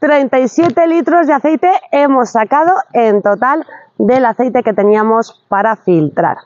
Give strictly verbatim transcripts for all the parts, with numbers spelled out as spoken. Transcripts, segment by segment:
treinta y siete litros de aceite hemos sacado en total del aceite que teníamos para filtrar.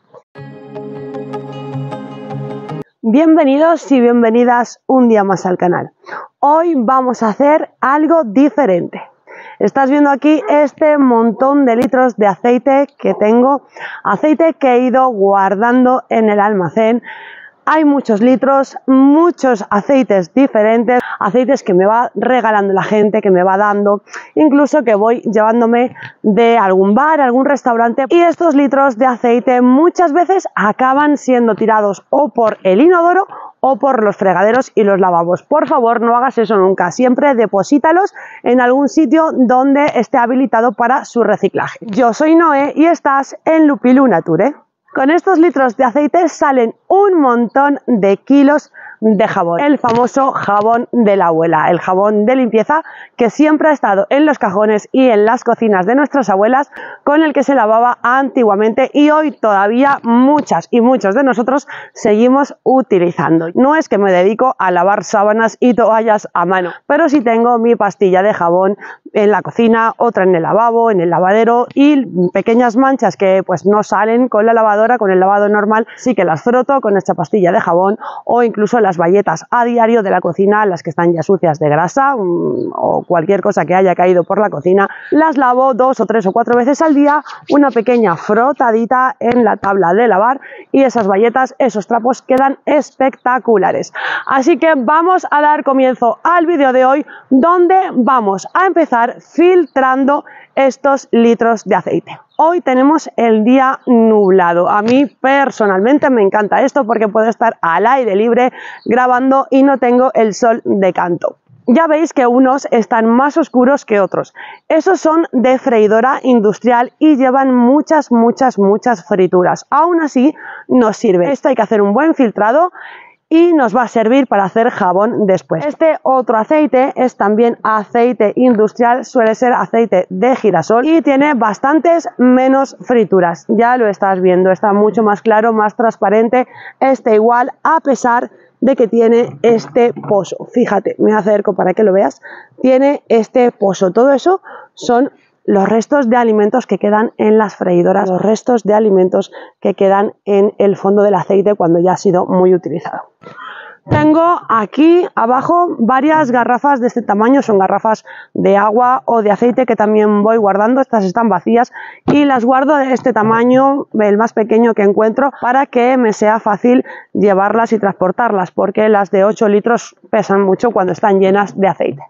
Bienvenidos y bienvenidas un día más al canal. Hoy vamos a hacer algo diferente. Estás viendo aquí este montón de litros de aceite que tengo, aceite que he ido guardando en el almacén. Hay muchos litros, muchos aceites diferentes, aceites que me va regalando la gente, que me va dando, incluso que voy llevándome de algún bar, algún restaurante. Y estos litros de aceite muchas veces acaban siendo tirados o por el inodoro o por los fregaderos y los lavabos. Por favor, no hagas eso nunca. Siempre deposítalos en algún sitio donde esté habilitado para su reciclaje. Yo soy Noé y estás en Lupilu Nature. Con estos litros de aceite salen un montón de kilos de jabón, el famoso jabón de la abuela, el jabón de limpieza que siempre ha estado en los cajones y en las cocinas de nuestras abuelas, con el que se lavaba antiguamente y hoy todavía muchas y muchos de nosotros seguimos utilizando. No es que me dedico a lavar sábanas y toallas a mano, pero sí tengo mi pastilla de jabón en la cocina, otra en el lavabo, en el lavadero, y pequeñas manchas que pues no salen con la lavadora, con el lavado normal, sí que las froto con esta pastilla de jabón, o incluso las bayetas a diario de la cocina, las que están ya sucias de grasa um, o cualquier cosa que haya caído por la cocina, las lavo dos o tres o cuatro veces al día, una pequeña frotadita en la tabla de lavar, y esas bayetas, esos trapos quedan espectaculares. Así que vamos a dar comienzo al vídeo de hoy, donde vamos a empezar filtrando estos litros de aceite. Hoy tenemos el día nublado. A mí personalmente me encanta esto porque puedo estar al aire libre grabando y no tengo el sol de canto. Ya veis que unos están más oscuros que otros. Esos son de freidora industrial y llevan muchas, muchas, muchas frituras. Aún así nos sirve. Esto hay que hacer un buen filtrado y nos va a servir para hacer jabón después. Este otro aceite es también aceite industrial, suele ser aceite de girasol y tiene bastantes menos frituras. Ya lo estás viendo, está mucho más claro, más transparente. Este igual, a pesar de que tiene este pozo. Fíjate, me acerco para que lo veas. Tiene este pozo. Todo eso son los restos de alimentos que quedan en las freidoras, los restos de alimentos que quedan en el fondo del aceite cuando ya ha sido muy utilizado. Tengo aquí abajo varias garrafas de este tamaño, son garrafas de agua o de aceite que también voy guardando. Estas están vacías y las guardo de este tamaño, el más pequeño que encuentro, para que me sea fácil llevarlas y transportarlas, porque las de ocho litros pesan mucho cuando están llenas de aceite.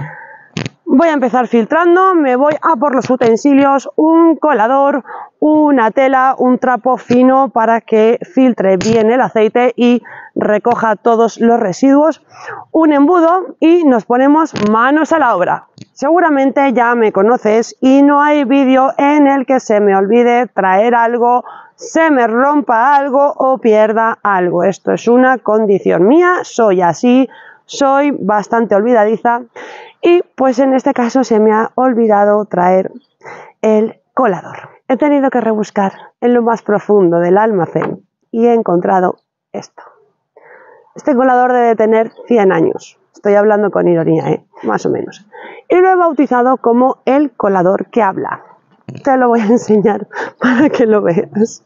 Voy a empezar filtrando, me voy a por los utensilios, un colador, una tela, un trapo fino para que filtre bien el aceite y recoja todos los residuos, un embudo, y nos ponemos manos a la obra. Seguramente ya me conoces y no hay vídeo en el que se me olvide traer algo, se me rompa algo o pierda algo. Esto es una condición mía, soy así, soy bastante olvidadiza. Y pues en este caso se me ha olvidado traer el colador. He tenido que rebuscar en lo más profundo del almacén y he encontrado esto. Este colador debe tener cien años. Estoy hablando con ironía, ¿eh? Más o menos. Y lo he bautizado como el colador que habla. Te lo voy a enseñar para que lo veas.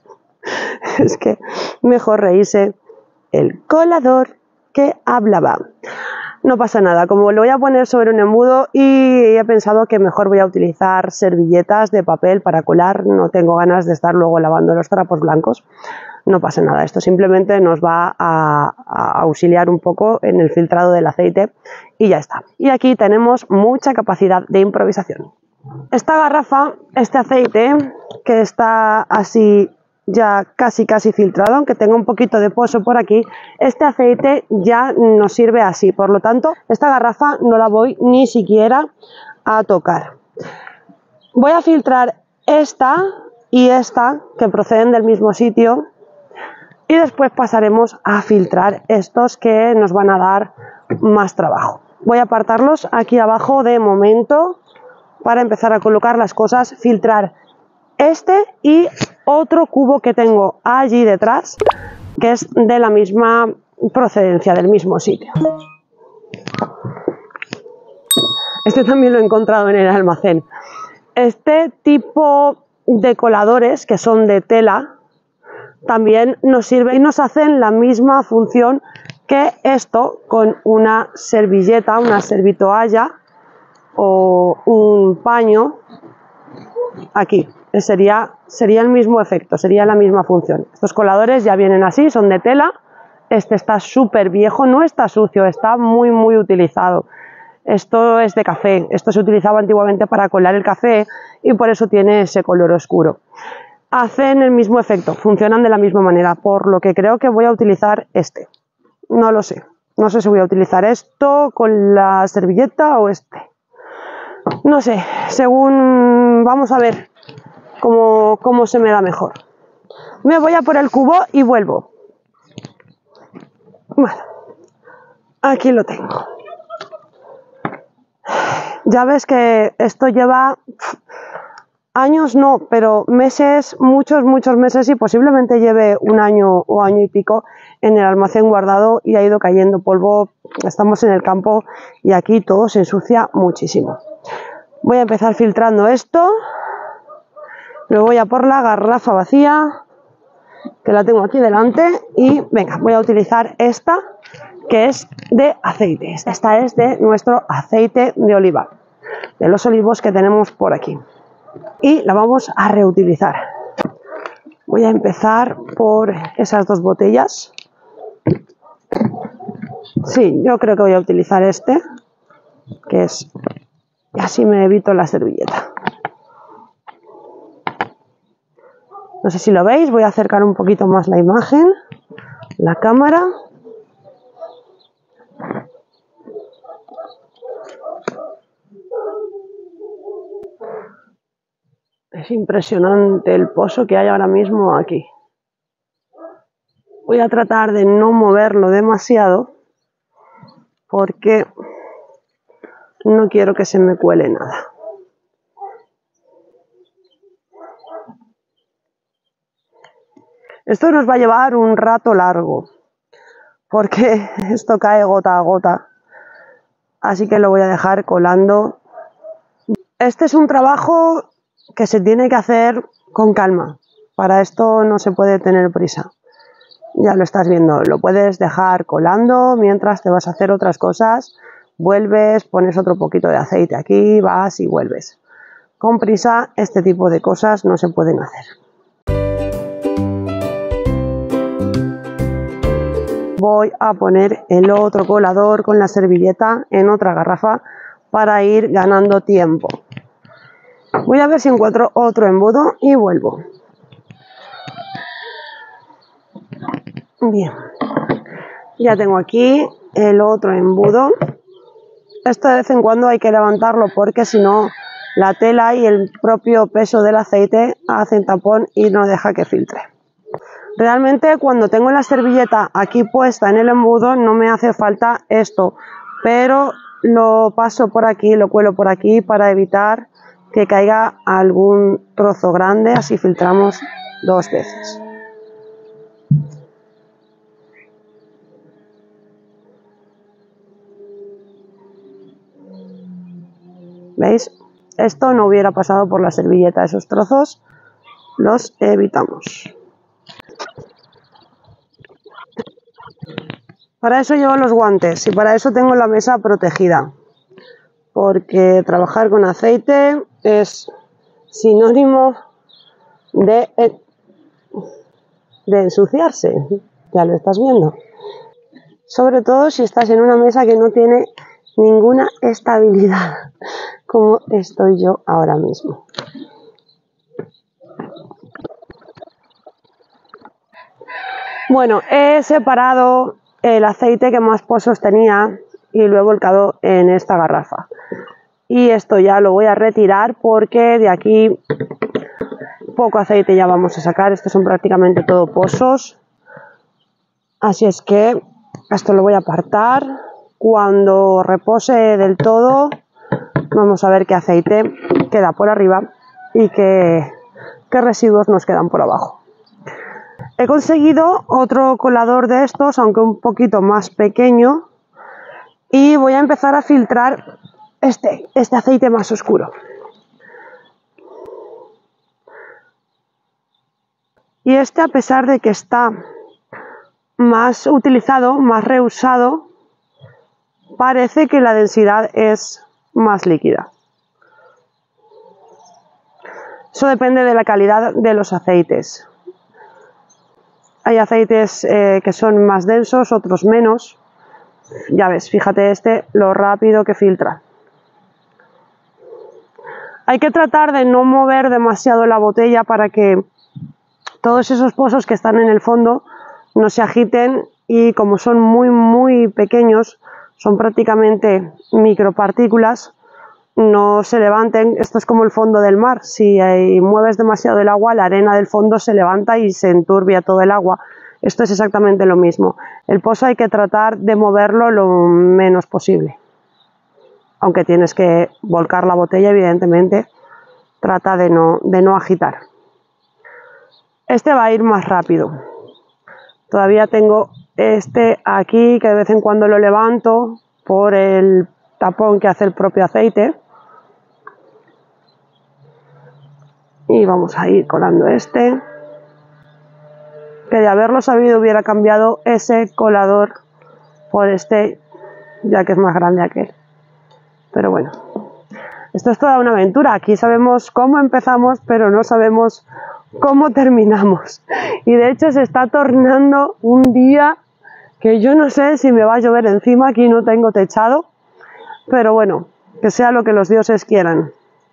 Es que mejor reírse. El colador que hablaba. No pasa nada, como lo voy a poner sobre un embudo y he pensado que mejor voy a utilizar servilletas de papel para colar, no tengo ganas de estar luego lavando los trapos blancos, no pasa nada, esto simplemente nos va a, a auxiliar un poco en el filtrado del aceite y ya está. Y aquí tenemos mucha capacidad de improvisación. Esta garrafa, este aceite que está así ya casi casi filtrado, aunque tenga un poquito de pozo por aquí, este aceite ya nos sirve así, por lo tanto esta garrafa no la voy ni siquiera a tocar. Voy a filtrar esta y esta que proceden del mismo sitio y después pasaremos a filtrar estos que nos van a dar más trabajo. Voy a apartarlos aquí abajo de momento para empezar a colocar las cosas, filtrar este y otro cubo que tengo allí detrás, que es de la misma procedencia, del mismo sitio. Este también lo he encontrado en el almacén. Este tipo de coladores, que son de tela, también nos sirven y nos hacen la misma función que esto, con una servilleta, una servitoalla o un paño aquí. Sería, sería el mismo efecto, sería la misma función. Estos coladores ya vienen así, son de tela. Este está súper viejo, no está sucio, está muy muy utilizado. Esto es de café, esto se utilizaba antiguamente para colar el café y por eso tiene ese color oscuro. Hacen el mismo efecto, funcionan de la misma manera, por lo que creo que voy a utilizar este. No lo sé, no sé si voy a utilizar esto con la servilleta o este. No sé, según vamos a ver cómo, cómo se me da mejor. Me voy a por el cubo y vuelvo. Bueno, aquí lo tengo. Ya ves que esto lleva años, no, pero meses, muchos, muchos meses y posiblemente lleve un año o año y pico en el almacén guardado y ha ido cayendo polvo. Estamos en el campo y aquí todo se ensucia muchísimo. Voy a empezar filtrando esto. Me voy a por la garrafa vacía, que la tengo aquí delante, y venga, voy a utilizar esta, que es de aceite. Esta es de nuestro aceite de oliva, de los olivos que tenemos por aquí. Y la vamos a reutilizar. Voy a empezar por esas dos botellas. Sí, yo creo que voy a utilizar este, que es, y así me evito la servilleta. No sé si lo veis, voy a acercar un poquito más la imagen, la cámara. Es impresionante el pozo que hay ahora mismo aquí. Voy a tratar de no moverlo demasiado porque no quiero que se me cuele nada. Esto nos va a llevar un rato largo porque esto cae gota a gota, así que lo voy a dejar colando. Este es un trabajo que se tiene que hacer con calma, para esto no se puede tener prisa. Ya lo estás viendo, lo puedes dejar colando mientras te vas a hacer otras cosas, vuelves, pones otro poquito de aceite aquí, vas y vuelves. Con prisa este tipo de cosas no se pueden hacer. Voy a poner el otro colador con la servilleta en otra garrafa para ir ganando tiempo. Voy a ver si encuentro otro embudo y vuelvo. Bien, ya tengo aquí el otro embudo. Esto de vez en cuando hay que levantarlo porque si no la tela y el propio peso del aceite hacen tapón y no deja que filtre. Realmente cuando tengo la servilleta aquí puesta en el embudo no me hace falta esto, pero lo paso por aquí, lo cuelo por aquí para evitar que caiga algún trozo grande, así filtramos dos veces. ¿Veis? Esto no hubiera pasado por la servilleta, esos trozos los evitamos. Para eso llevo los guantes y para eso tengo la mesa protegida, porque trabajar con aceite es sinónimo de, de ensuciarse, ya lo estás viendo. Sobre todo si estás en una mesa que no tiene ninguna estabilidad, como estoy yo ahora mismo. Bueno, he separado el aceite que más pozos tenía y lo he volcado en esta garrafa. Y esto ya lo voy a retirar porque de aquí poco aceite ya vamos a sacar. Estos son prácticamente todo pozos. Así es que esto lo voy a apartar. Cuando repose del todo vamos a ver qué aceite queda por arriba y qué, qué residuos nos quedan por abajo. He conseguido otro colador de estos, aunque un poquito más pequeño, y voy a empezar a filtrar este, este aceite más oscuro. Y este, a pesar de que está más utilizado, más reusado, parece que la densidad es más líquida. Eso depende de la calidad de los aceites. Hay aceites eh, que son más densos, otros menos. Ya ves, fíjate este, lo rápido que filtra. Hay que tratar de no mover demasiado la botella para que todos esos pozos que están en el fondo no se agiten, y como son muy muy pequeños, son prácticamente micropartículas, no se levanten. Esto es como el fondo del mar: si eh, mueves demasiado el agua, la arena del fondo se levanta y se enturbia todo el agua. Esto es exactamente lo mismo. El pozo hay que tratar de moverlo lo menos posible, aunque tienes que volcar la botella, evidentemente. Trata de no, de no agitar. Este va a ir más rápido. Todavía tengo este aquí, que de vez en cuando lo levanto por el tapón que hace el propio aceite. Y vamos a ir colando este, que de haberlo sabido hubiera cambiado ese colador por este, ya que es más grande aquel. Pero bueno, esto es toda una aventura. Aquí sabemos cómo empezamos, pero no sabemos cómo terminamos. Y de hecho se está tornando un día que yo no sé si me va a llover encima. Aquí no tengo techado, pero bueno, que sea lo que los dioses quieran.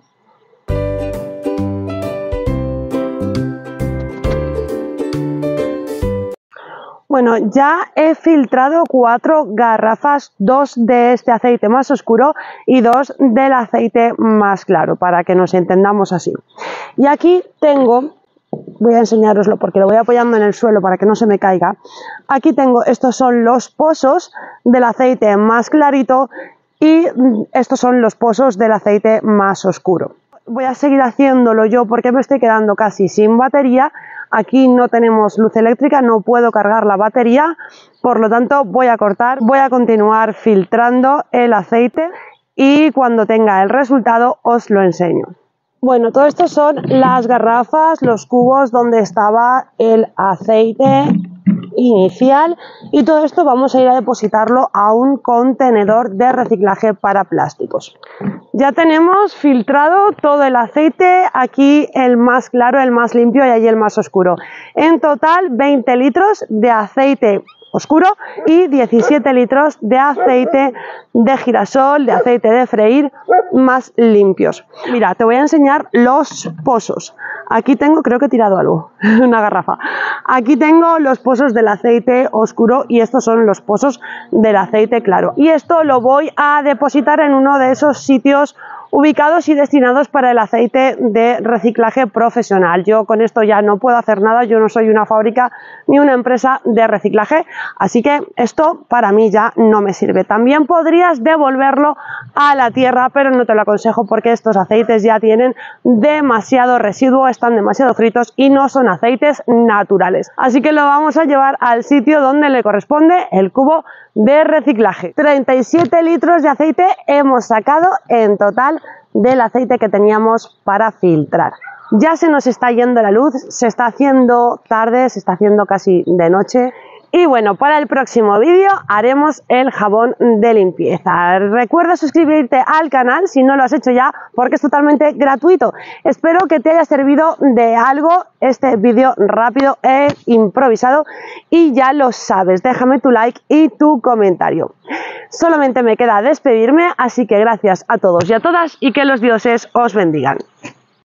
Bueno, ya he filtrado cuatro garrafas, dos de este aceite más oscuro y dos del aceite más claro, para que nos entendamos así. Y aquí tengo, voy a enseñároslo porque lo voy apoyando en el suelo para que no se me caiga. Aquí tengo, estos son los pozos del aceite más clarito y estos son los pozos del aceite más oscuro. Voy a seguir haciéndolo yo porque me estoy quedando casi sin batería. Aquí no tenemos luz eléctrica, no puedo cargar la batería, por lo tanto voy a cortar, voy a continuar filtrando el aceite y cuando tenga el resultado os lo enseño. Bueno, todo esto son las garrafas, los cubos donde estaba el aceite inicial, y todo esto vamos a ir a depositarlo a un contenedor de reciclaje para plásticos. Ya tenemos filtrado todo el aceite, aquí el más claro, el más limpio, y allí el más oscuro. En total veinte litros de aceite oscuro y diecisiete litros de aceite de girasol, de aceite de freír más limpios. Mira, te voy a enseñar los pozos. Aquí tengo, creo que he tirado algo, una garrafa. Aquí tengo los pozos del aceite oscuro y estos son los pozos del aceite claro. Y esto lo voy a depositar en uno de esos sitios ubicados y destinados para el aceite de reciclaje profesional. Yo con esto ya no puedo hacer nada, yo no soy una fábrica ni una empresa de reciclaje, así que esto para mí ya no me sirve. También podrías devolverlo a la tierra, pero no te lo aconsejo porque estos aceites ya tienen demasiado residuo, están demasiado fritos y no son aceites naturales. Así que lo vamos a llevar al sitio donde le corresponde, el cubo de reciclaje. treinta y siete litros de aceite hemos sacado en total del aceite que teníamos para filtrar. Ya se nos está yendo la luz, se está haciendo tarde, se está haciendo casi de noche. Y bueno, para el próximo vídeo haremos el jabón de limpieza. Recuerda suscribirte al canal si no lo has hecho ya, porque es totalmente gratuito. Espero que te haya servido de algo este vídeo rápido e improvisado, y ya lo sabes, déjame tu like y tu comentario. Solamente me queda despedirme, así que gracias a todos y a todas y que los dioses os bendigan.